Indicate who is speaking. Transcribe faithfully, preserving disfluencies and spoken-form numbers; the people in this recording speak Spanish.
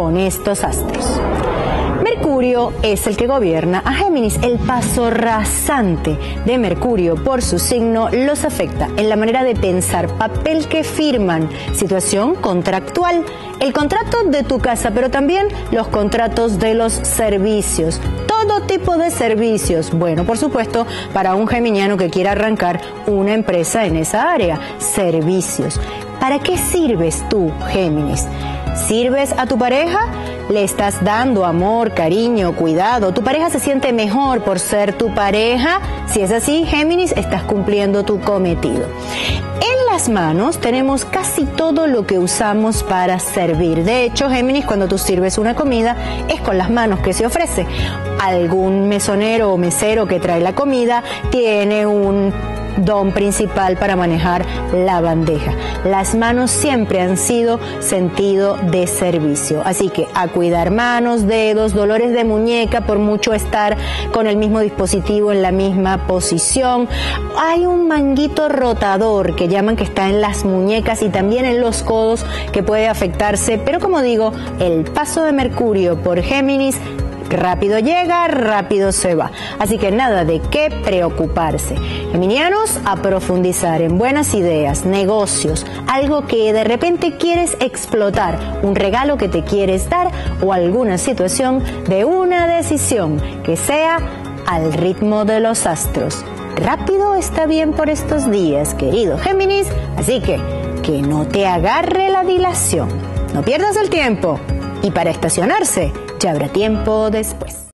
Speaker 1: con estos astros. Mercurio es el que gobierna a Géminis. El paso rasante de Mercurio por su signo los afecta en la manera de pensar, papel que firman, situación contractual, el contrato de tu casa, pero también los contratos de los servicios. Todo tipo de servicios. Bueno, por supuesto, para un geminiano que quiera arrancar una empresa en esa área, servicios. ¿Para qué sirves tú, Géminis? ¿Sirves a tu pareja? ¿Le estás dando amor, cariño, cuidado? ¿Tu pareja se siente mejor por ser tu pareja? Si es así, Géminis, estás cumpliendo tu cometido. En las manos tenemos casi todo lo que usamos para servir. De hecho, Géminis, cuando tú sirves una comida, es con las manos que se ofrece. Algún mesonero o mesero que trae la comida tiene un don principal para manejar la bandeja. Las manos siempre han sido sentido de servicio, así que a cuidar manos, dedos, dolores de muñeca por mucho estar con el mismo dispositivo en la misma posición. Hay un manguito rotador que llaman que está en las muñecas y también en los codos que puede afectarse, pero como digo, el paso de Mercurio por Géminis rápido llega, rápido se va. Así que nada de qué preocuparse. Geminianos, a profundizar en buenas ideas, negocios, algo que de repente quieres explotar, un regalo que te quieres dar o alguna situación de una decisión que sea al ritmo de los astros. Rápido está bien por estos días, querido Géminis, así que que no te agarre la dilación. No pierdas el tiempo y para estacionarse ya habrá tiempo después.